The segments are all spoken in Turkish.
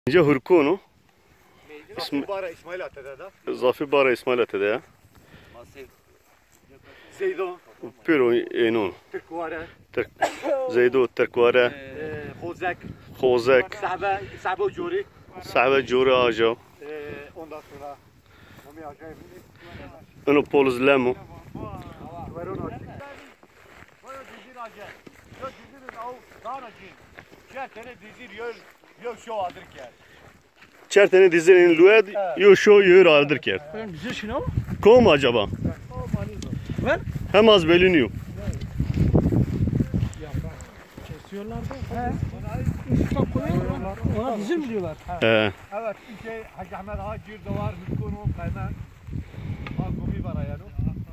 اینجا هرکونو İsmail Ate'de de. Zafi bara İsmail Ate'de ya. Zeydo. Piro enon. Türkvare. Zeydo Terkware. Hozek. Khozek. Sabe Curi. Sahabe Curi Aja. Ondan sonra Mami Acayip. Onu Poluz Lemo. Veron Acayip. Böyle dizir Acayip. Yok dizirin av daha Acayip. Şertene dizir yok şu adır ki. Çertene dizinin lued yo şu yür aldır ki. Güzel şunu. Kom acaba? Ver. Hem az beliniyor. Kesiyorlar da. Üstten koyuyorlar. Ona dizil mi diyorlar? Evet, Hacı Ahmet Hacir de var. Hütkunu kaynak. Hakkumi var yani.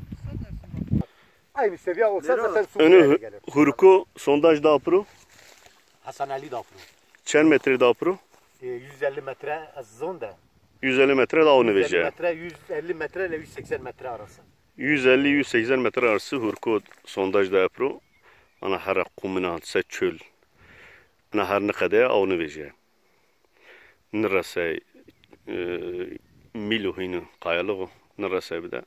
Aynı seviye olsa zaten Suriye'ye önü gelir. hurku sondaj da apro. Hasan Ali Dafru. Çen metre da apro. 150 metre zonda. 150 metre da onu 150 veje. metre, 150 metre ile 180 metre arası. 150-180 metre arası hurku sondaj da apro. Ana her kumuna se çöl. Ana her ne kadar onu veje. Nerese milo hinu kayalığı nerese bir de.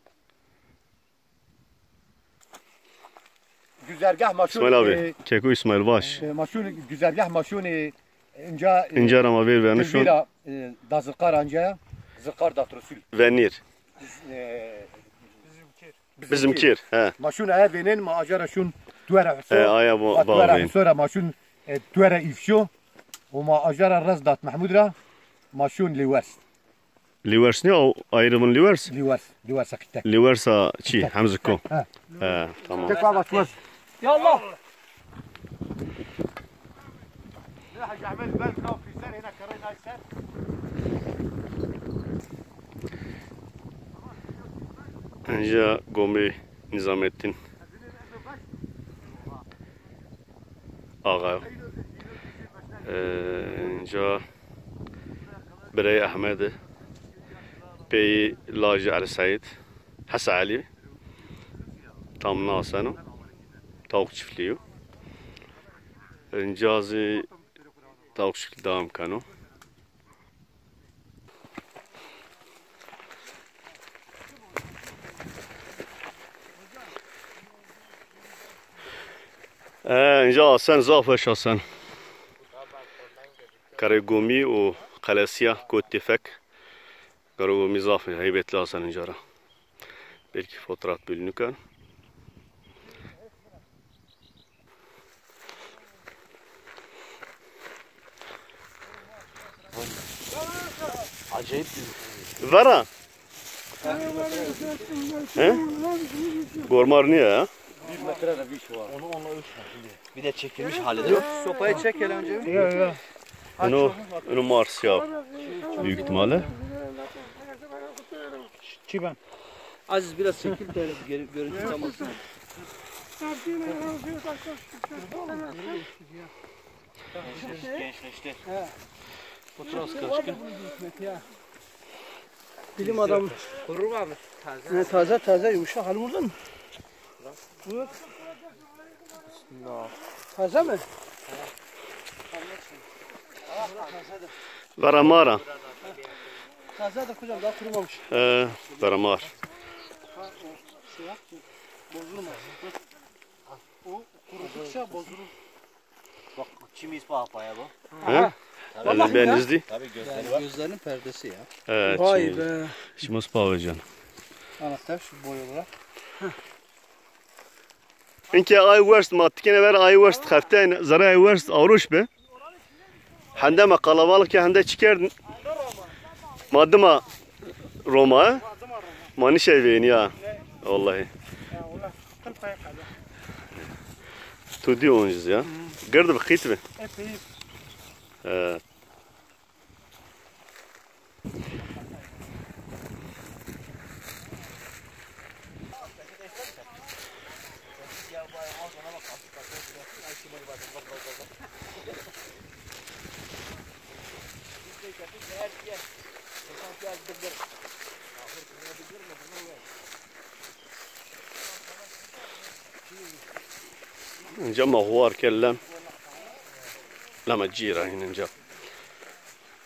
Güzergah maşun. İsmail abi, Keko İsmail Baş. Maşun güzergah maşun İnce arama ver vermiş şu Tezvira da zıkkar anca zıkkar da trusul. Venir. Bizimkir. He. Maşun evinin ma acara şun tuera Aya bu bağlayın. sonra maşun tuera ifşo o ma acara razdat Mahmud ra maşun liwers Livers ne o ayrımın livers? liwers akitek. Liversa çi Hamziko. He. He tamam. Tekrar başlar. Ya Allah. Hacı Ahmet ben kafirsen yine karaynaysın. Önce Gomi Nizamettin Ağa. Önce Birey Ahmed Bey Lacı Ali Said Hasan Ali Tam Nasano Tavuk çiftliği. Önce tavuk çiftliği devam kanu. اینجا sen زافش هستن Karagomi و Kalasya Kot Tefek Karagomi zaf heybetli Hasan incara belki fotoğraf bölünürken Acayip Vera Gormar niye ya? 1 metre de bir şey var. Onu onunla ölçme. Bir de çekilmiş halde. Yok, sopayı çek hele önce. Yok. Onu Mars ya. Büyük ihtimalle. Çiben. Aziz biraz çekil de öyle bir görüntü tam olsun. Gençleşti. Fotoğraf kaçkın. Bilim adamı. Korur mu abi? Taze yumuşak. Halim oradan mı? Buyur. Taze mi? Vera Mara. Taze de kocam daha kurumamış. Vera Mar. Bozulmaz. O kurudukça bozulur. Bak çimiz pahpaya bu. He? Vallahi Ben ya. izdi. Tabii gözleri var. Gözlerinin perdesi ya. Evet. Vay be. Şimdi spawajan. Anahtar şu boy olarak. İnke ay worst matkene ver ay worst haften zara ay worst avruş be. Handama kalabalık ya hande çıkar. Madıma Roma. Mani şey veyni ya. Vallahi. Tudi onjuz ya. Gırdı bir khit be. Epey. Evet. جمع غوار كلام لما تجيرا هنا نجا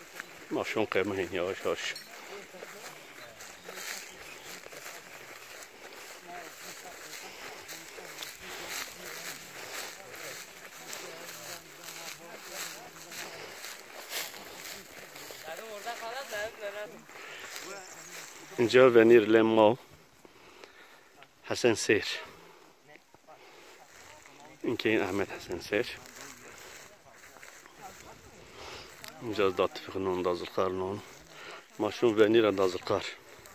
Maşon kıymayın yavaş yavaş. اینجا ونیر لماو حسن سیر این که این احمد حسن سیر اینجا داد فقنون دازلقار نون ماشون ونیر دازلقار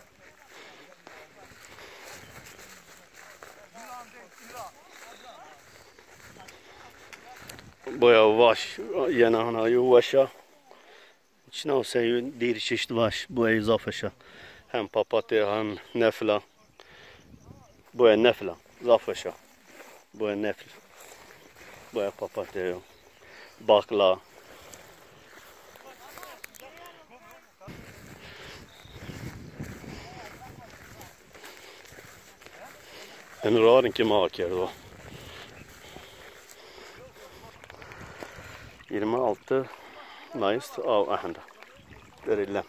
boya vaş yanağına vaşa içine o seyu diri çeşit vaş boya izafeşa hem papatya hem nefla boya nefla zafeşa boya nefla boya papatya bakla en rarın ki maker o 26 Mayıs av ahanda verilem.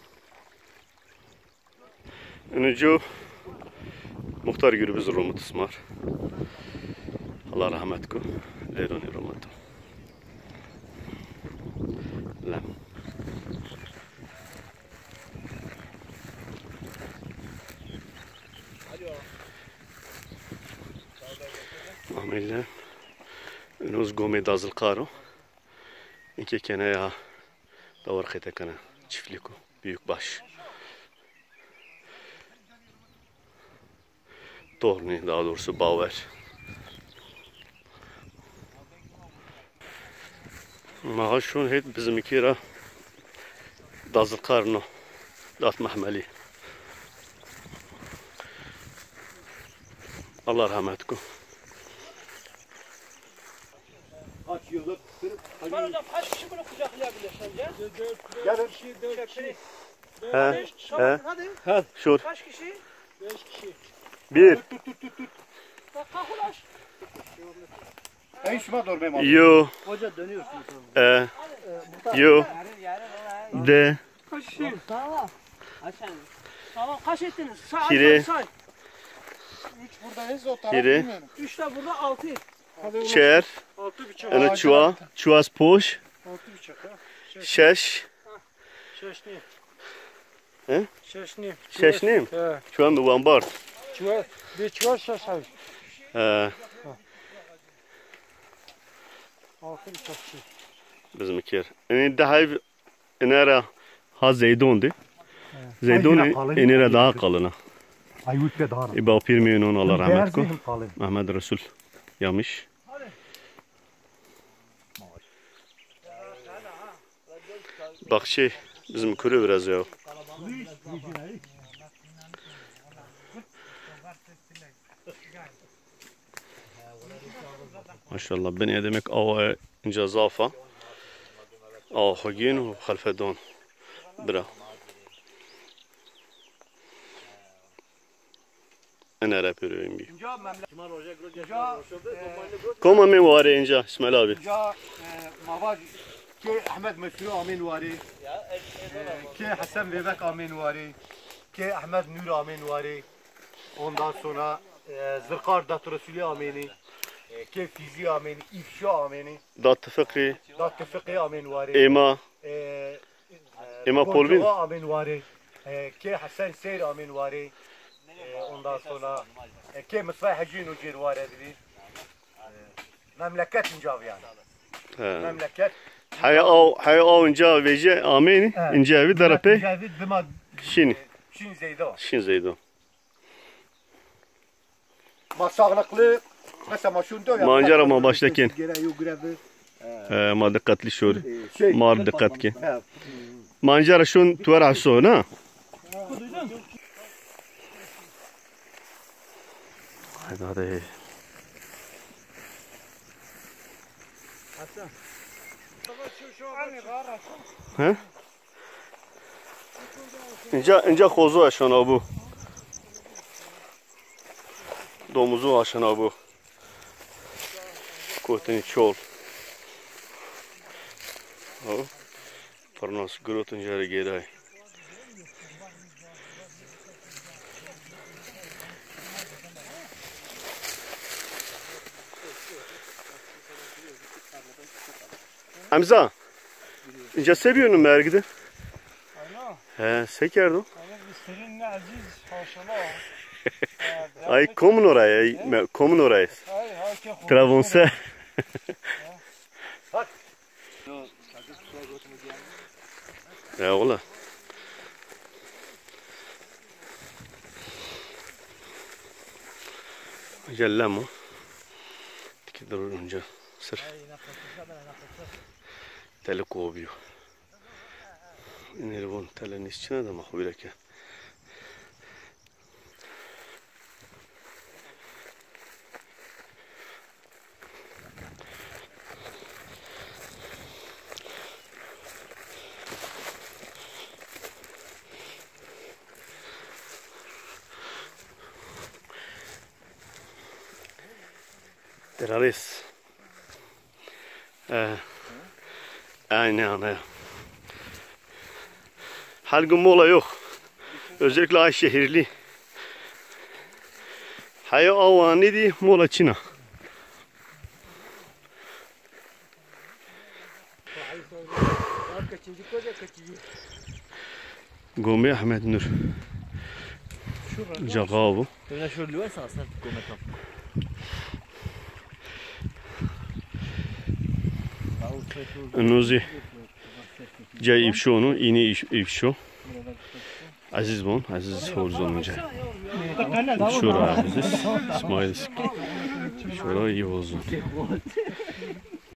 Önce muhtar gürbüz Rumut Ismar. Allah rahmet ku. Leyroni Rumut. Lem. Amille. Önüz gomi dazıl karo. İki kene ya davar khete kana çiftliko büyük baş. Torni daha doğrusu baver. Maha şun hep bizim ikira dazıl karno dat mahmeli. Allah rahmet ku. Kaç yıllık Hocam kaç kişi bunu kucaklayabilir sence? Gelin. 4 kişi. He. Şur. Kaç kişi? 5 kişi. Bir. Bak kalk ulaş. En şuma doğru benim Yo. Hoca dönüyorsun Yo. De. Kaç kişi? Tamam. Aşağı. Tamam kaç ettiniz? Say. Kiri. Say. 3 buradayız o taraf Kiri. bilmiyorum. 3 de burada 6. Çer. 6 bıçak. Ana çuva. Çuvas poş. 6 bıçak ha. Şeş. Şeşni. He? Şeşni. Şeşnim. He. Çuva mı vambar? Çuva. Bir çuva şeşay. He. 6 bıçakçı. Bizim ikir. Yani daha enera ha zeydondi. Zeydon enera daha kalına. Ayut ve dağına. İba pirmiyonun Allah rahmet ku. Beyaz kalın. Mehmet Resul yamış. Bak şey bizim kuru biraz ya. Maşallah ben demek ava ince zafa. Ava hagin ve halfedon. Bra. Ana rapörüyüm bir. Koma min vare ince İsmail abi. Ja mavad ki Ahmet Mesru amin vari. Ki Hasan Bebek amin vari. Ki Ahmet Nur amin vari. Ondan sonra Zırkar Dat Resulü amini. Ki Fizi amini. İfşa amini. Dat Fikri, Dat Tefiki amin vari. Ema, Ema Polvin. Borcuğa amin vari. Ki Hasan Seyr amin vari. Ondan sonra ki Mısra Hacin Ucir vari dedi. Memleket incav yani. Memleket. Hay o ince veje ameni ince evi darape Cavid bima şini Çin Zeydo. şin zeydo. Masağlıklı mesela maşunda ya. Mancara ma başlakin. Gereği grevi. Ma dikkatli şur. Şey. Mar dikkat ki. Mancara şun tuvar aso na. Hadi. He? İnce kozu aşana bu. Domuzu aşana bu. Kotini çol. Fırnas grotun jere geray. Hamza. İnce seviyorsun mergidi. Aynen. He, sekerdi. Ama senin ne aziz maşallah. Ay komun oraya, komun oraya. Hay hay ki. Travonse. Ya ola. Jellamo. Tiki durunca sır. Tele kovuyor. Nervon telenin içine de mahvile ki. Teralis. Aynen. Her gün mola yok. Özellikle ay şehirli. Hayı avani di mola Çin'a. Gomi Ahmet Nur. Cagavu. Ben şöyle diyorsan sen kometam. Nozi. Cay ifşonu, ini ifşo. Aziz bon, aziz horzonunca. Şura aziz, İsmail. Şura iyi olsun.